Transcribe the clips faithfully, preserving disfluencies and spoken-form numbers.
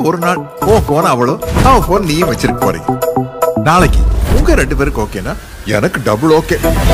ஒரு நாள் உன் போன அவளும் அவன் போன் நீயும் வச்சிருக்க போறீங்க. நாளைக்கு உங்க ரெண்டு பேருக்கு ஓகேனா எனக்கு டபுள் ஓகே.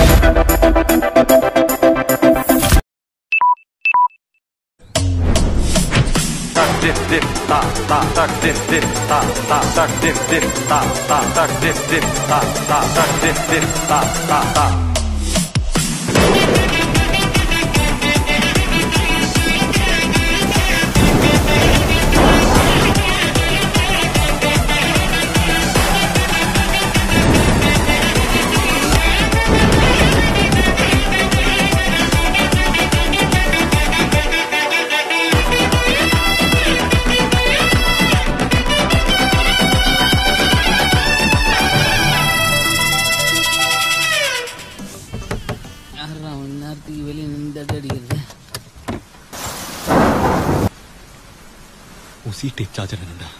उसी टेप चार्जर है ना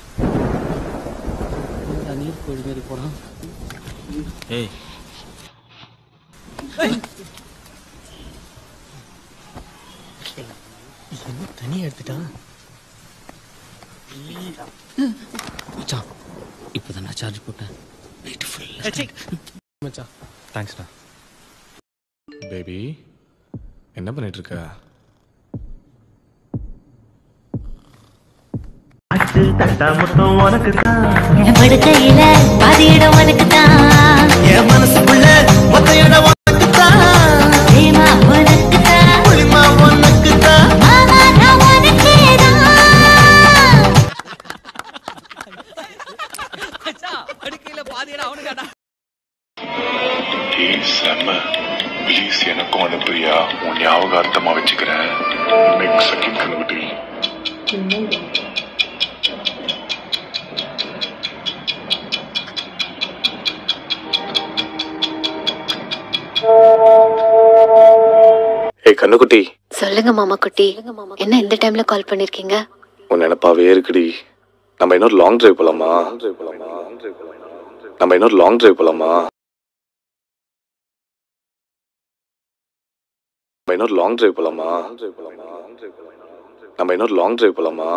नीर कोई मेरे पोड़ा ए என்ன தனியா எடுத்துட்டான் மச்சான் இப்போதான் நான் சார்ஜ் போட்டேன் நைட் ஃபுல் மச்சான் தேங்க்ஸ் டா பேபி என்ன பண்ணிட்டு இருக்க தட்டா முத்தம் உனக்கு தான் என் படுக்கையில பாதி இடம் உனக்கு தான் என் மனசுக்குள்ள மொத்த இடம் உனக்கு தான் பிரேமா உனக்கு தான் புளிமா உனக்கு தான் மாமா நான் உனக்கே தான் மச்சான் படுக்கையில பாதி இடம் அவனுக்காடா டேய் செம்ம ப்ளீஸ் எனக்கும் அனுப்புறியா உன் ஞாபகார்த்தமா வச்சுக்கிறேன் நெக்ஸ்ட் செகண்ட் கனவுட்டி ஏய் கண்ணுக்குட்டி சொல்லுங்க மாமா குட்டி. என்ன இந்த டைம்ல கால் பண்ணிருக்கீங்க? உன் நினைப்பாவே இருக்குடி. நம்ம இன்னொரு லாங் டிரைவ் போலாமா? நம்ம இன்னொரு லாங் டிரைவ் போலாமா? நம்ம இன்னொரு லாங் டிரைவ் போலாமா? நம்ம இன்னொரு லாங் டிரைவ் போலாமா?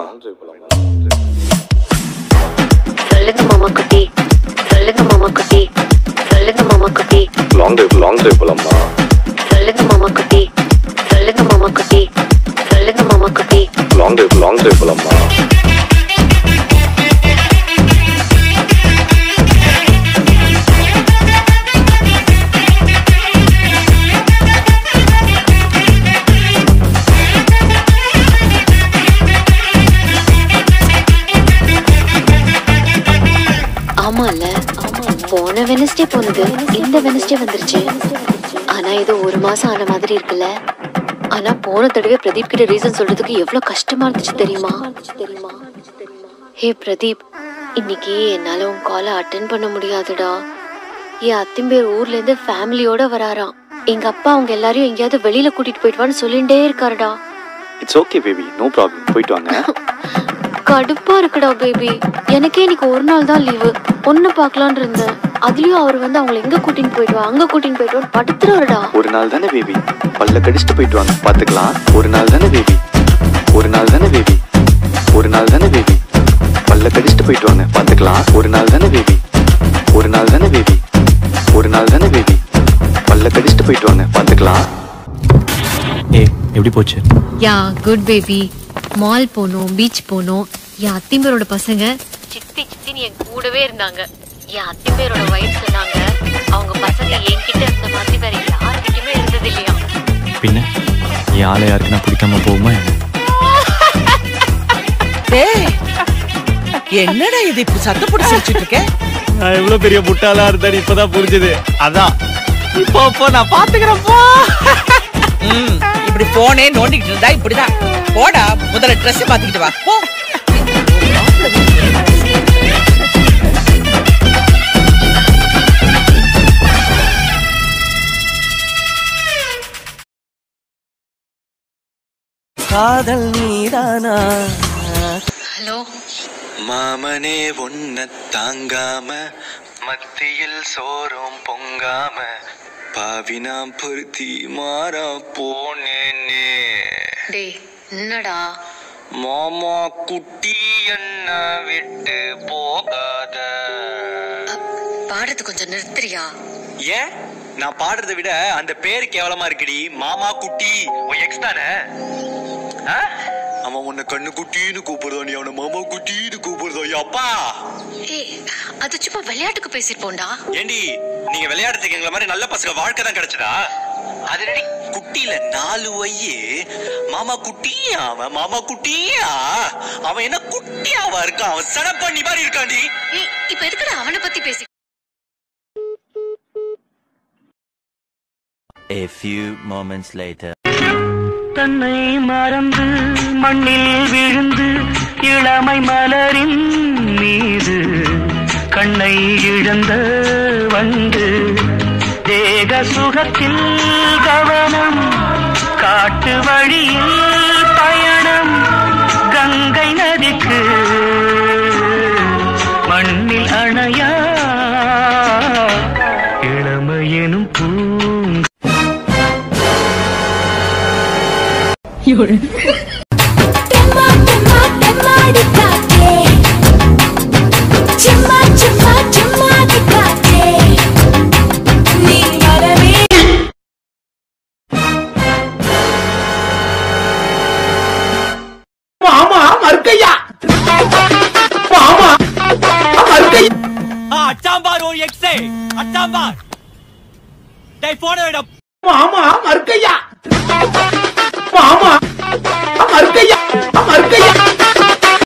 சொல்லுங்க மாமா குட்டி. சொல்லுங்க மாமா குட்டி. சொல்லுங்க மாமா குட்டி. லாங் டிரைவ் லாங் டிரைவ் போலாமா? சொல்லுங்க மாமா குட்டி. சொல்லுங்க மாமா குட்டி. சொல்லுங்க மாமா குட்டி. லாங் டிரைவ் லாங் டிரைவ் போலாமா? ஆமால, போன வெனஸ்டே போனது இந்த வெனஸ்டே வந்துருச்சு. ஆனா இது ஒரு மாசம் ஆன மாதிரி இருக்குல்ல. ஆனா போன தடவை பிரதீப் கிட்ட ரீசன் சொல்றதுக்கு எவ்வளவு கஷ்டமா இருந்துச்சு தெரியுமா? ஹே பிரதீப், இன்னைக்கு என்னால உன் காலை அட்டென்ட் பண்ண முடியாதுடா. என் அத்திம்பேர் ஊர்ல இருந்து ஃபேமிலியோட வராராம். எங்க அப்பா அவங்க எல்லாரையும் எங்கேயாவது வெளியில கூட்டிட்டு போயிட்டு சொல்லிட்டே இருக்காருடா. It's okay baby, no problem, போயிட்டு வாங்க. கடுப்பா இருக்குடா பேபி. எனக்கே இன்னைக்கு ஒரு நாள் தான் லீவு. பொண்ணு பாக்கலான்னு இருந்தேன். அதுலயும் அவர் வந்து அவங்களை எங்க கூட்டின்னு போயிடுவா அங்க கூட்டின்னு போயிடுவான்னு படுத்துறாருடா. ஒரு நாள் தானே பேபி, பல்ல கடிச்சிட்டு போயிட்டு வாங்க, பாத்துக்கலாம். ஒரு நாள் தானே பேபி, ஒரு நாள் தானே பேபி, ஒரு நாள் தானே பேபி, பல்ல கடிச்சிட்டு போயிட்டு வாங்க, பாத்துக்கலாம். ஒரு நாள் தானே பேபி, ஒரு நாள் தானே பேபி, ஒரு நாள் தானே பேபி, பல்ல கடிச்சிட்டு போயிட்டு வாங்க, பாத்துக்கலாம். ஏய் எப்படி போச்சு? Yeah good baby. மால் போனோம், பீச் போனோம். என் அத்திம்பேரோட பசங்க சித்தி சித்தின்னு என் கூடவே இருந்தாங்க. என் அத்திம்பேரோட வைஃப் சொன்னாங்க அவங்க பசங்க என்கிட்ட இருந்த மாதிரி வேற யாருக்கிட்டயுமே இருந்தது இல்லையா. பின்ன என் ஆளை யாருக்குன்னா பிடிக்காம போகுமா? என்னடா இது இப்படி சத்த போட்டு சிரிச்சிட்டு இருக்க? நான் எவ்வளவு பெரிய முட்டாளா இருந்தாரு இப்பதான் புரிஞ்சது. அதான் இப்போ இப்போ நான் பாத்துக்கிறப்போ. இப்படி போனே நோண்டிக்கிட்டு இருந்தா இப்படிதான். போடா, முதல்ல ட்ரெஸ் மாத்திக்கிட்டு வா போ. காதல் நீதானா? ஹலோ மாமனே ஒன்ன தாங்காம மத்தியில் சோறும் பொங்காம பாவினாம் பொருத்தி மாறா போனேனே. டேய் என்னடா? மாமா குட்டி என்ன விட்டு போகாத. பாடுறது கொஞ்சம் நிறுத்துறியா? ஏன் நான் பாடுறதை விட அந்த பேரு கேவலமா இருக்குடி. மாமா குட்டி உன் எக்ஸ் தானே? அவன் உன்னை கண்ணு குட்டின்னு கூப்பிடுறா, நீ அவனை மாமா குட்டின்னு கூப்பிடுறா. அப்பா ஏய், அது சும்மா விளையாட்டுக்கு பேசிருப்போம்டா. ஏண்டி நீங்க விளையாடுறதுக்கு எங்களை மாதிரி நல்ல பசங்க வாழ்க்கை தான் கிடைச்சதா? அது குட்டியில நாலு வையே மாமா குட்டியா. அவன் மாமா குட்டியா, அவன் என்ன குட்டியாவா இருக்கான்? அவன் சடப்பண்ணி மாதிரி இருக்காண்டி. ஏய், இப்ப எதுக்குடா அவனை பத்தி பேசி? A few moments later. தன்னை மறந்து மண்ணில் விழுந்து இளமை மலரின் மீது கண்ணை இழந்த வந்து தேக சுகத்தில் கவனம் காட்டு வழியில் பயணம் கங்கை நதிக்கு மண்ணில் அணையா இளமையெனும் பூ மாமா மறுக்கையா மாமா மறுக்கை அச்சாம்பார் ஒரு எக்ஸே அச்சாம்பார் டேய் போன விட மாமா மறுக்கையா மாமா மறுக்கையா மறுக்கையா